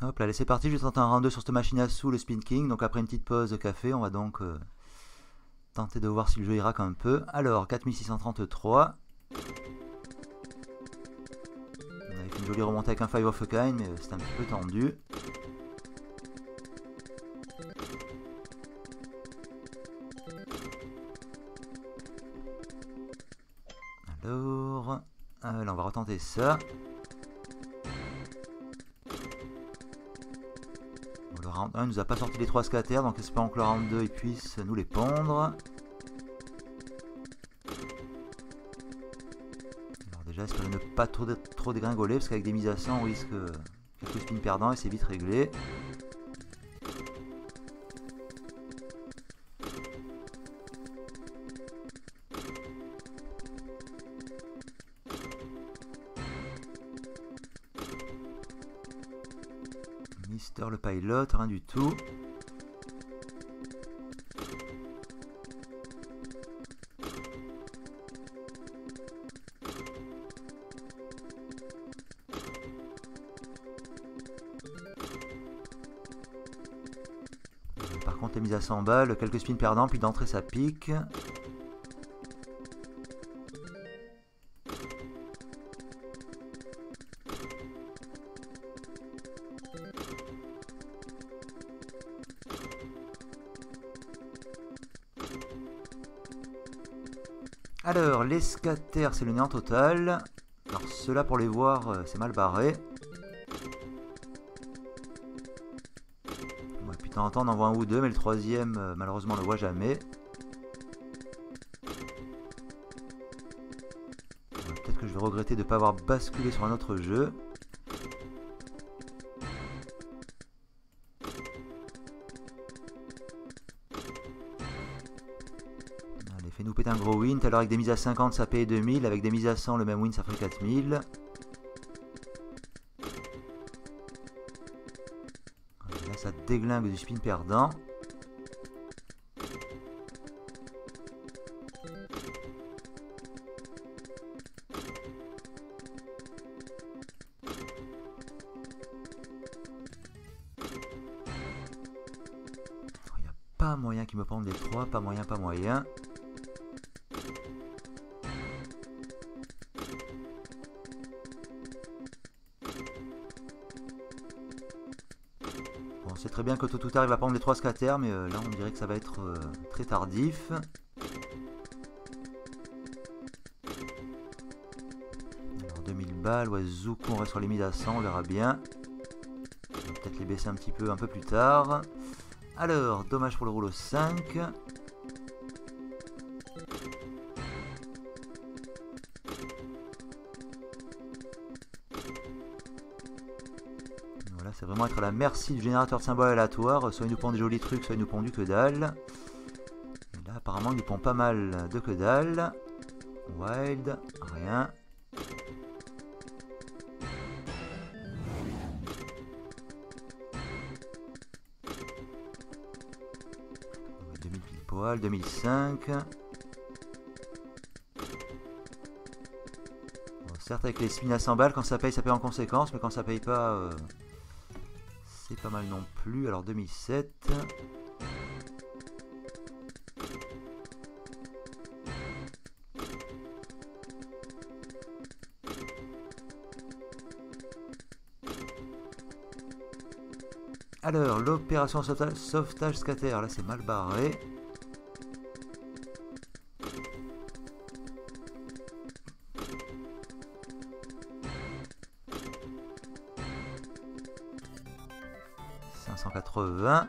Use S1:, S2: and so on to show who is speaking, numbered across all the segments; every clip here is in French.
S1: Hop là, allez, c'est parti, je vais tenter un round 2 sur cette machine à sous, le Spin King. Donc après une petite pause de café, on va donc tenter de voir si le jeu ira un peu. Alors, 4633. On avait fait une jolie remontée avec un Five of a Kind, mais c'était un petit peu tendu. Alors, là on va retenter ça. Le round 1 il nous a pas sorti les 3 scatter, donc espérons que le round 2 il puisse nous les pondre. Alors déjà, espérons ne pas trop dégringoler, parce qu'avec des mises à 100 on risque quelques spins perdants et c'est vite réglé. Mister le Pilot, rien du tout. Par contre, la mise à 100 balles, quelques spins perdants, puis d'entrée ça pique. Alors, les scatters, c'est le néant total. Alors, ceux-là, pour les voir, c'est mal barré. Ouais, puis de temps en temps, on en voit un ou deux, mais le troisième, malheureusement, on le voit jamais. Ouais, peut-être que je vais regretter de ne pas avoir basculé sur un autre jeu. Allez, fais-nous péter un gros win. Tout à l'heure, avec des mises à 50, ça paye 2000. Avec des mises à 100, le même win, ça ferait 4000. Là, ça déglingue du spin perdant. Il n'y a pas moyen qu'il me prenne les 3. Pas moyen, pas moyen. Bon, c'est très bien que tôt ou tard il va prendre les 3 scatters, mais là on dirait que ça va être très tardif. Alors 2000 balles, ouais, Zuko, on reste sur les mises à 100, on verra bien. On va peut-être les baisser un peu plus tard. Alors, dommage pour le rouleau 5. Voilà, c'est vraiment être à la merci du générateur de symboles aléatoires. Soit il nous pond des jolis trucs, soit il nous pond du que dalle. Et là, apparemment, il nous pond pas mal de que dalle. Wild, rien. 2000 pile poil, 2005. Bon, certes, avec les spins à 100 balles, quand ça paye en conséquence, mais quand ça paye pas, c'est pas mal non plus. Alors 2007. Alors, l'opération sauvetage scatter, là c'est mal barré. « 580.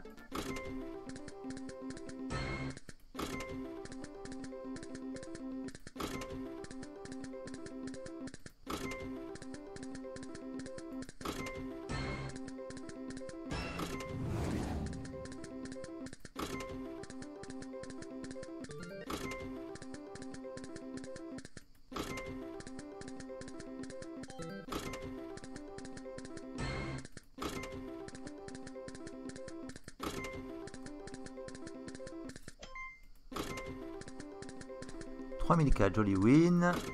S1: « 3004, joli win. » Alors,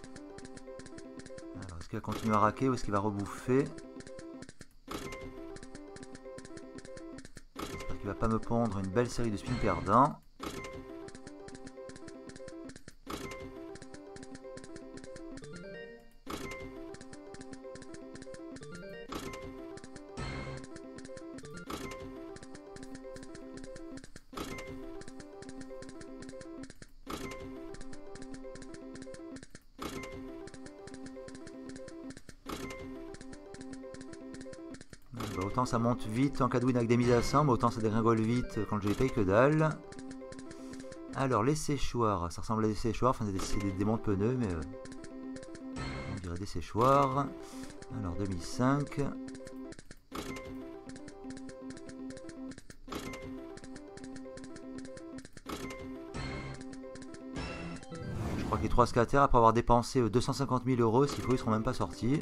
S1: est-ce qu'il va continuer à raquer ou est-ce qu'il va rebouffer? qu'il va pas me pondre une belle série de spins perdants. Bah, autant ça monte vite en cas de win avec des mises à 100, mais autant ça dégringole vite quand je les paye que dalle. Alors les séchoirs, ça ressemble à des séchoirs, enfin c'est des montes pneus, mais on dirait des séchoirs. Alors 2005. Je crois que les 3 scatters, après avoir dépensé 250 000 €, s'il faut, ils seront même pas sortis.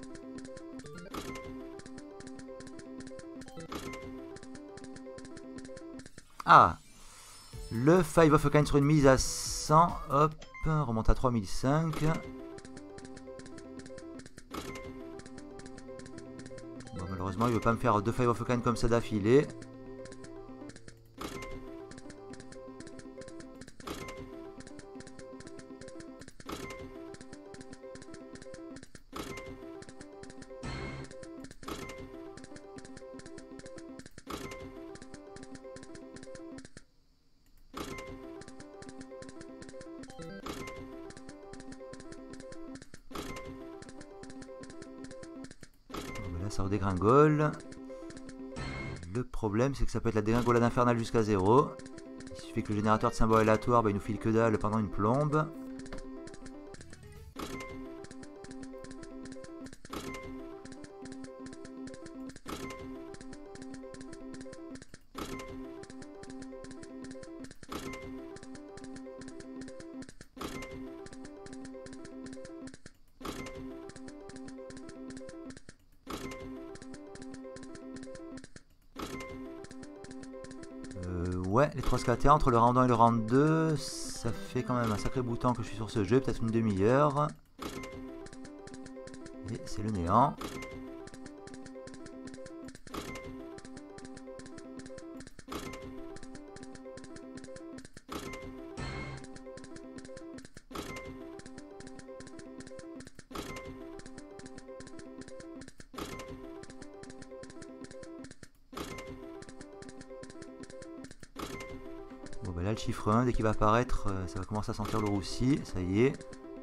S1: Ah, le 5 of a kind sur une mise à 100, hop, remonte à 3005. Bon, malheureusement, il veut pas me faire 2 5 of a kind comme ça d'affilée. Là ça redégringole. Le problème c'est que ça peut être la dégringolade infernale jusqu'à 0. Il suffit que le générateur de symboles aléatoires il nous file que dalle pendant une plombe. Ouais, les 3 scatters entre le round 1 et le round 2, ça fait quand même un sacré bout de temps que je suis sur ce jeu, peut-être une demi-heure. Et c'est le néant. Bon bah là le chiffre 1 dès qu'il va apparaître ça va commencer à sentir le roussi, ça y est.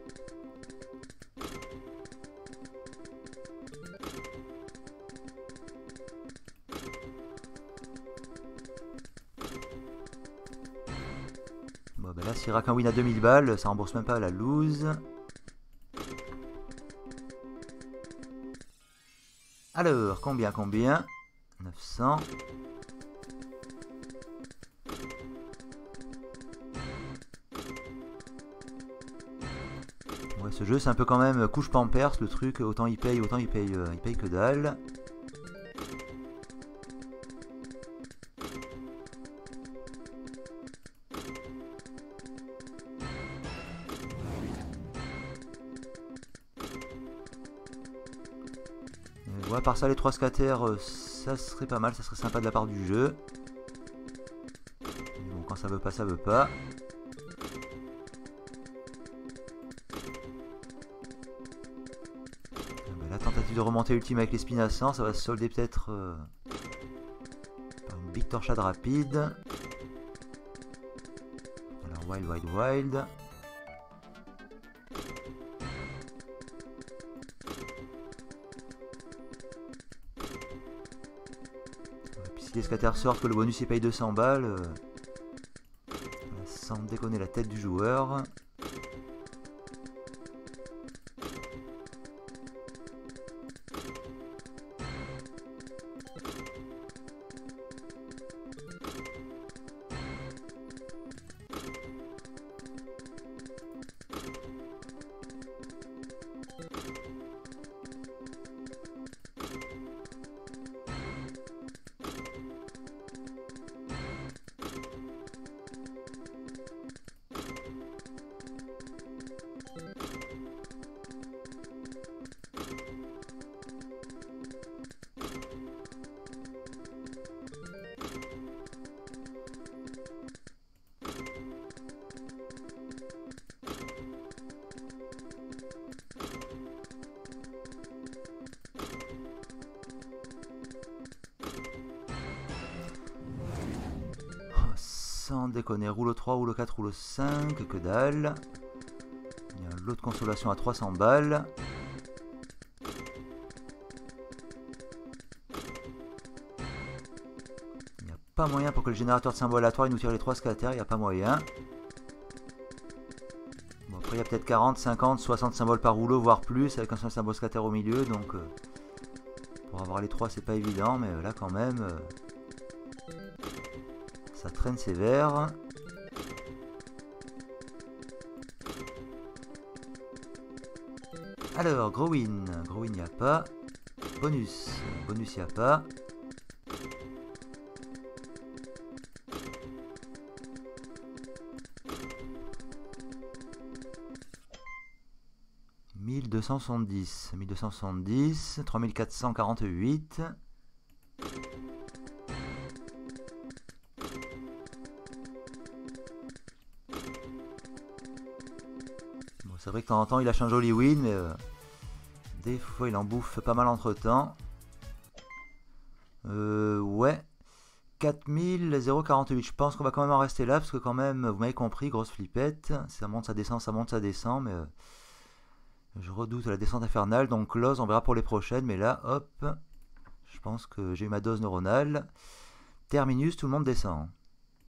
S1: Bon bah là s'il raque un win à 2000 balles ça rembourse même pas la lose. Alors combien 900. Ouais, ce jeu c'est un peu quand même couche pampers le truc, autant il paye que dalle. Ouais, à part ça les 3 scatters ça serait pas mal, ça serait sympa de la part du jeu. Mais bon quand ça veut pas ça veut pas. La tentative de remonter ultime avec les spins à 100, ça va se solder peut-être par une big torchade rapide. Alors wild. Et puis si les scatters sortent que le bonus il paye 200 balles, sans déconner la tête du joueur. sans déconner. Rouleau 3, rouleau 4, rouleau 5, que dalle. Il y a un lot de consolation à 300 balles. Il n'y a pas moyen pour que le générateur de symboles aléatoires nous tire les 3 scatters, il n'y a pas moyen. Bon, après il y a peut-être 40, 50, 60 symboles par rouleau, voire plus, avec un seul symbole scatter au milieu, donc pour avoir les 3 c'est pas évident, mais là quand même ça traîne sévère. Alors, Growin, il n'y a pas. Bonus, il n'y a pas. « 1270, 3448. Bon, c'est vrai que de temps en temps il lâche un joli win, mais des fois il en bouffe pas mal entre temps. Ouais. 4048, je pense qu'on va quand même en rester là, parce que quand même, vous m'avez compris, grosse flippette. Ça monte, ça descend, ça monte, ça descend, mais je redoute la descente infernale, donc close, on verra pour les prochaines, mais là, hop, je pense que j'ai eu ma dose neuronale. Terminus, tout le monde descend.